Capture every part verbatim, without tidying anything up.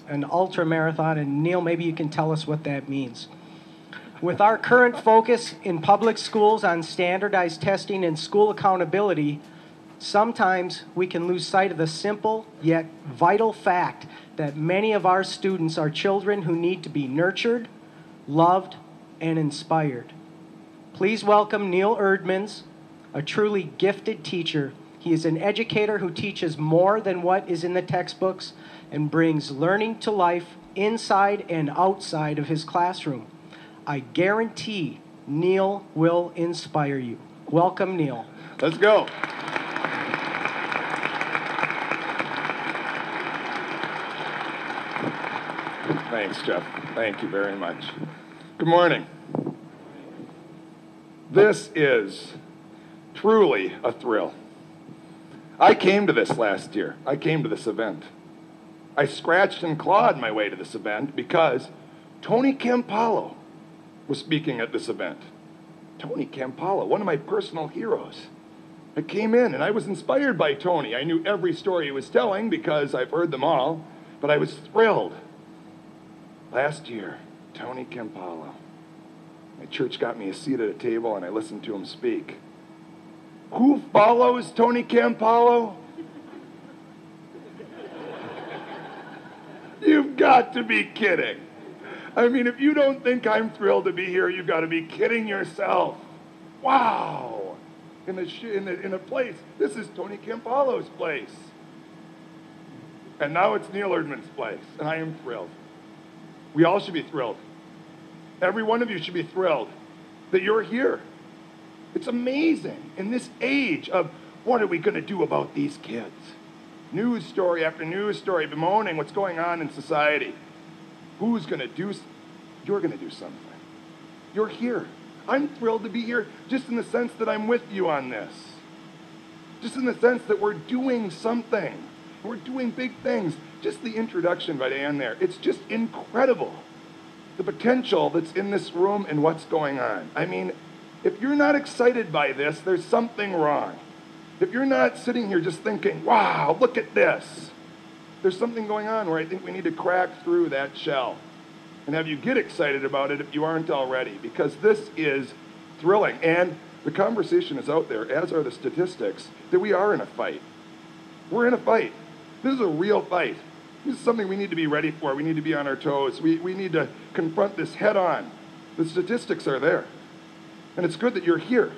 an ultra marathon, and Neil, maybe you can tell us what that means. With our current focus in public schools on standardized testing and school accountability, sometimes we can lose sight of the simple yet vital fact that many of our students are children who need to be nurtured, loved, and inspired. Please welcome Neil Erdmans, a truly gifted teacher. He is an educator who teaches more than what is in the textbooks and brings learning to life inside and outside of his classroom. I guarantee Neil will inspire you. Welcome, Neil. Let's go. Thanks, Jeff. Thank you very much. Good morning. This is truly a thrill. I came to this last year. I came to this event. I scratched and clawed my way to this event because Tony Campolo was speaking at this event. Tony Campolo, one of my personal heroes. I came in and I was inspired by Tony. I knew every story he was telling because I've heard them all, but I was thrilled. Last year, Tony Campolo. My church got me a seat at a table and I listened to him speak. Who follows Tony Campolo? You've got to be kidding. I mean, if you don't think I'm thrilled to be here, you've got to be kidding yourself. Wow. In a, sh- in a, in a place, this is Tony Campolo's place. And now it's Neil Erdmans' place, and I am thrilled. We all should be thrilled. Every one of you should be thrilled that you're here. It's amazing in this age of what are we going to do about these kids? News story after news story bemoaning what's going on in society. Who's going to do? You're going to do something. You're here. I'm thrilled to be here just in the sense that I'm with you on this. Just in the sense that we're doing something. We're doing big things. Just the introduction by Dan there. It's just incredible. The potential that's in this room and what's going on. I mean, if you're not excited by this, there's something wrong. If you're not sitting here just thinking, wow, look at this. There's something going on where I think we need to crack through that shell and have you get excited about it if you aren't already, because this is thrilling. And the conversation is out there, as are the statistics, that we are in a fight. We're in a fight. This is a real fight. This is something we need to be ready for. We need to be on our toes. We, we need to confront this head on. The statistics are there. And it's good that you're here.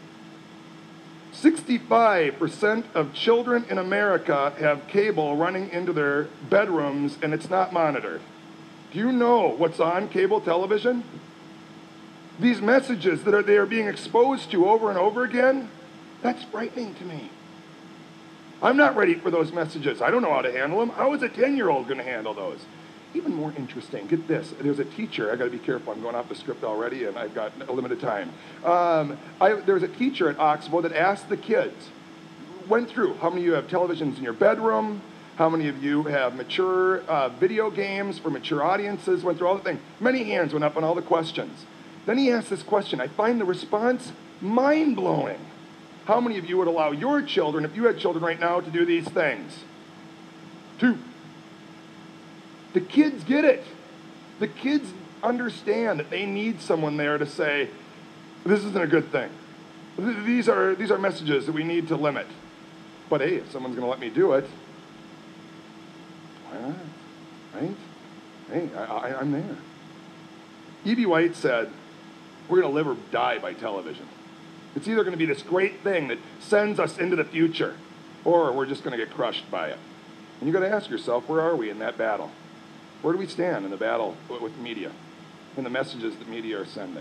sixty-five percent of children in America have cable running into their bedrooms and it's not monitored. Do you know what's on cable television? These messages that are they are being exposed to over and over again, that's frightening to me. I'm not ready for those messages. I don't know how to handle them. How is a ten-year-old going to handle those? Even more interesting, get this. There's a teacher. I got to be careful. I'm going off the script already, and I've got a limited time. Um, I, there was a teacher at Oxbow that asked the kids, went through, how many of you have televisions in your bedroom? How many of you have mature uh, video games for mature audiences? Went through all the things. Many hands went up on all the questions. Then he asked this question. I find the response mind-blowing. How many of you would allow your children, if you had children right now, to do these things? Two. The kids get it. The kids understand that they need someone there to say, this isn't a good thing. These are, these are messages that we need to limit. But hey, if someone's going to let me do it, why not? Right? Hey, I, I, I'm there. E B. White said, we're going to live or die by television. It's either going to be this great thing that sends us into the future, or we're just going to get crushed by it. And you've got to ask yourself, where are we in that battle? Where do we stand in the battle with media and the messages that media are sending?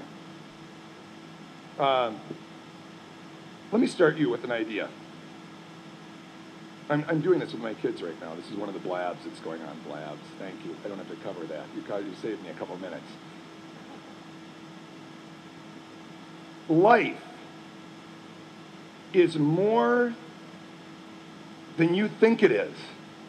Um, let me start you with an idea. I'm, I'm doing this with my kids right now. This is one of the blabs that's going on. Blabs, thank you. I don't have to cover that. You, you saved me a couple minutes. Life is more than you think it is.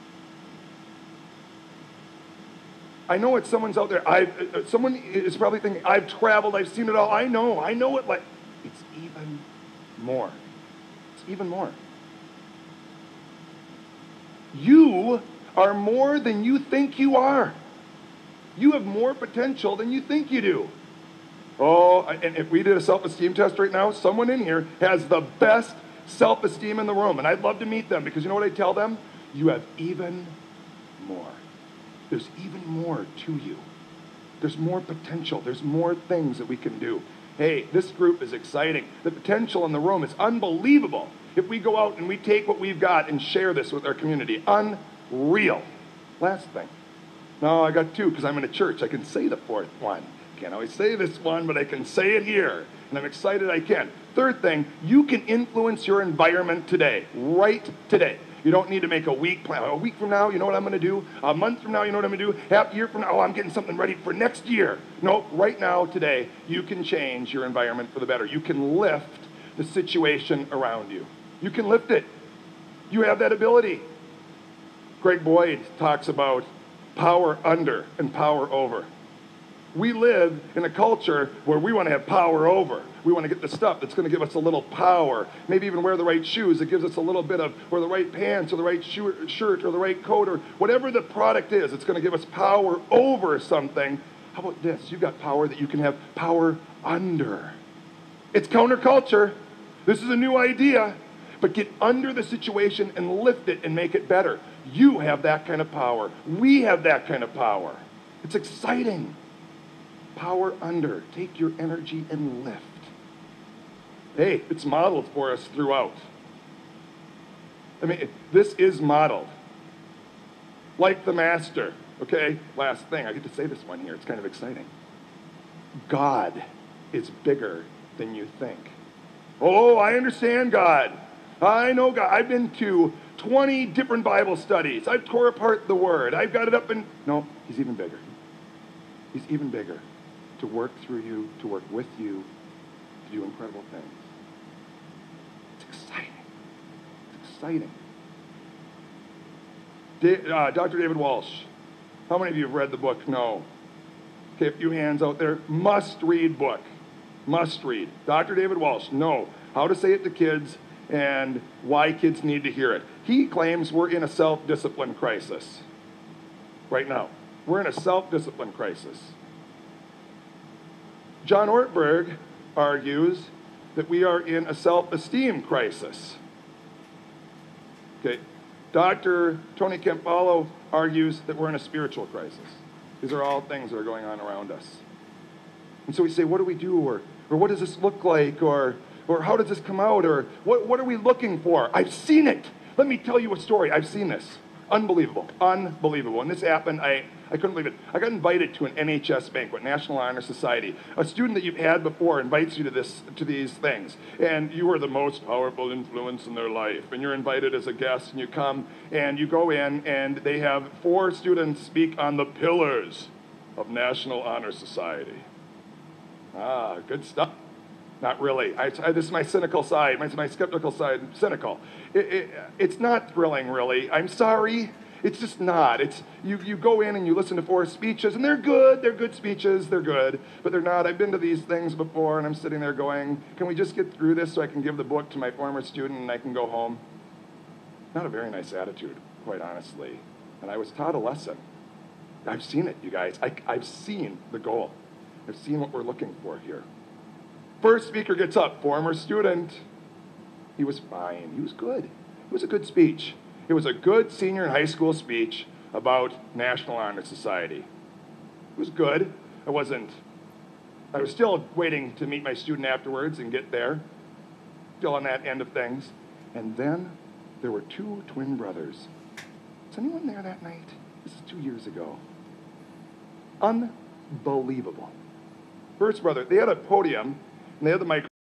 I know it's someone's out there. I've, uh, someone is probably thinking, I've traveled, I've seen it all. I know, I know it. Like, it's even more. It's even more. You are more than you think you are. You have more potential than you think you do. Oh, and if we did a self-esteem test right now, someone in here has the best self-esteem in the room, and I'd love to meet them because you know what I tell them? You have even more. There's even more to you. There's more potential. There's more things that we can do. Hey, this group is exciting. The potential in the room is unbelievable. If we go out and we take what we've got and share this with our community, unreal. Last thing. No, I got two because I'm in a church. I can say the fourth one. Can't always say this one, but I can say it here. And I'm excited I can. Third thing, you can influence your environment today, right today. You don't need to make a week plan. A week from now, you know what I'm going to do? A month from now, you know what I'm going to do? Half a year from now, oh, I'm getting something ready for next year. No, right now, today, you can change your environment for the better. You can lift the situation around you. You can lift it. You have that ability. Greg Boyd talks about power under and power over. We live in a culture where we want to have power over. We want to get the stuff that's going to give us a little power. Maybe even wear the right shoes. It gives us a little bit of, or the right pants, or the right shoe, shirt, or the right coat, or whatever the product is. It's going to give us power over something. How about this? You've got power that you can have power under. It's counterculture. This is a new idea. But get under the situation and lift it and make it better. You have that kind of power. We have that kind of power. It's exciting. Power under. Take your energy and lift. Hey, it's modeled for us throughout. I mean, this is modeled. Like the master. Okay, last thing. I get to say this one here. It's kind of exciting. God is bigger than you think. Oh, I understand God. I know God. I've been to twenty different Bible studies. I've tore apart the Word. I've got it up in... No, he's even bigger. He's even bigger. To work through you, to work with you, to do incredible things. It's exciting. It's exciting. Da- uh, Doctor David Walsh. How many of you have read the book? No. Okay, a few hands out there. Must-read book. Must read. Doctor David Walsh. No. How to say it to kids and why kids need to hear it. He claims we're in a self-discipline crisis right now. We're in a self-discipline crisis. John Ortberg argues that we are in a self-esteem crisis. Okay. Doctor Tony Campbell argues that we're in a spiritual crisis. These are all things that are going on around us. And so we say, what do we do? Or, or what does this look like? Or, or how does this come out? Or what, what are we looking for? I've seen it. Let me tell you a story. I've seen this. Unbelievable. Unbelievable. When this happened, I, I couldn't believe it. I got invited to an N H S banquet, National Honor Society. A student that you've had before invites you to this to these things. And you are the most powerful influence in their life. And you're invited as a guest, and you come, and you go in, and they have four students speak on the pillars of National Honor Society. Ah, good stuff. Not really. I, I, this is my cynical side, my, my skeptical side, cynical. It, it, it's not thrilling, really. I'm sorry. It's just not. It's you, you go in and you listen to four speeches, and they're good. They're good speeches. They're good. But they're not. I've been to these things before, and I'm sitting there going, can we just get through this so I can give the book to my former student and I can go home? Not a very nice attitude, quite honestly. And I was taught a lesson. I've seen it, you guys. I, I've seen the goal. I've seen what we're looking for here. First speaker gets up, former student. He was fine. He was good. It was a good speech. It was a good senior in high school speech about National Honor Society. It was good. I wasn't, I was still waiting to meet my student afterwards and get there. Still on that end of things. And then there were two twin brothers. Was anyone there that night? This is two years ago. Unbelievable. First brother, they had a podium, and they had the microphone.